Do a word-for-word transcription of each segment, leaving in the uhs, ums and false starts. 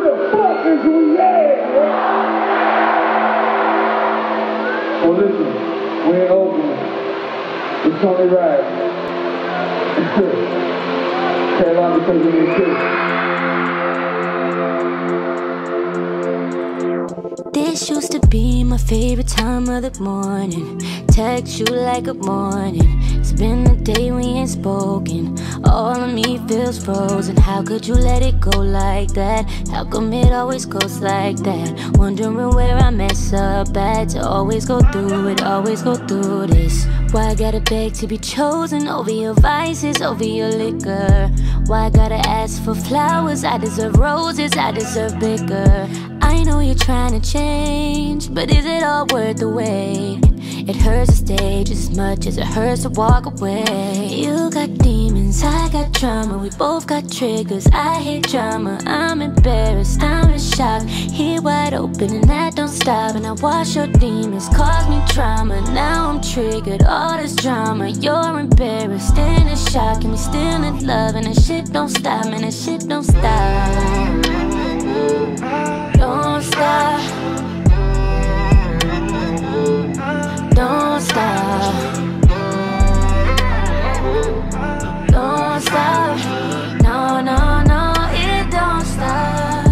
the fuck is we at? Well, listen, we're in Oakland. It's Tony Ride. Carolina because of me too. This used to be my favorite time of the morning. Text you like good morning. It's been a day we ain't spoken. All of me feels frozen. How could you let it go like that? How come it always goes like that? Wondering where I mess up at. To always go through it, always go through this. Why I gotta beg to be chosen over your vices, over your liquor? Why I gotta ask for flowers? I deserve roses, I deserve bigger. I know you're trying to change, but is it all worth the wait? It hurts to stay just as much as it hurts to walk away. You got demons, I got drama. We both got triggers, I hate drama. I'm embarrassed, I'm in shock. Here wide open and that don't stop. And I watch your demons cause me trauma. Now I'm triggered, all this drama. You're embarrassed and in shock. And we still in love and that shit don't stop. Man, that shit don't stop. Don't stop. Don't stop. Don't stop. No, no, no, it don't stop.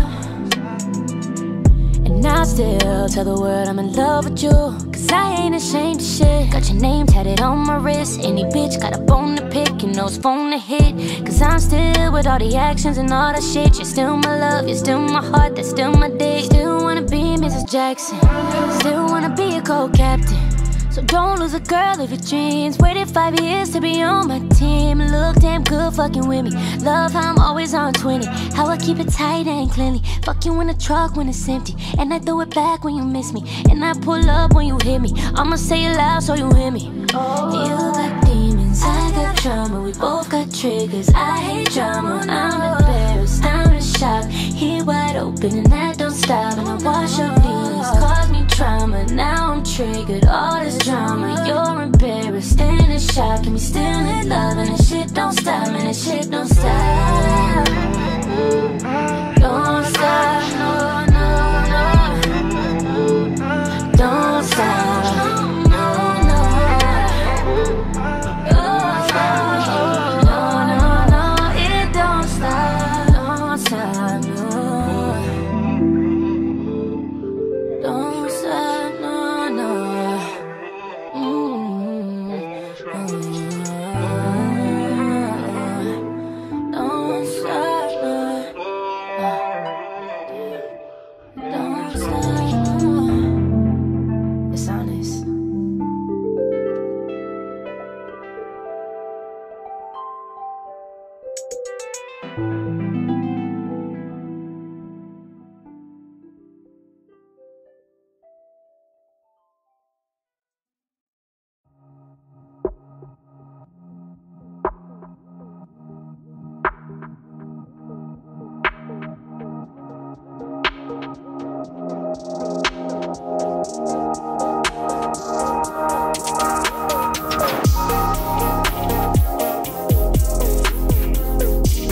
And I still tell the world I'm in love with you, cause I ain't ashamed of shit. Got your name tatted on my wrist. Any bitch got a bone to pick and knows phone to hit. Cause I'm still with all the actions and all that shit. You're still my love, you're still my heart, that's still my dick. Still wanna be Missus Jackson, still wanna be a co-captain. So don't lose a girl of your dreams. Waited five years to be on my team. Look damn good fucking with me. Love how I'm always on twenty. How I keep it tight and cleanly. Fuck you in the truck when it's empty. And I throw it back when you miss me. And I pull up when you hit me. I'ma say it loud so you hear me. You got demons, I got drama. We both got triggers, I hate drama. I'm embarrassed, I'm in shock. Here wide open and that don't stop. And I watch your demons cause me trauma. Now I'm triggered, all this drama. You're embarrassed and in shock. And we still in love and that shit don't stop. Man, that shit don't stop. Don't stop, no, no, no. Don't stop. Bye.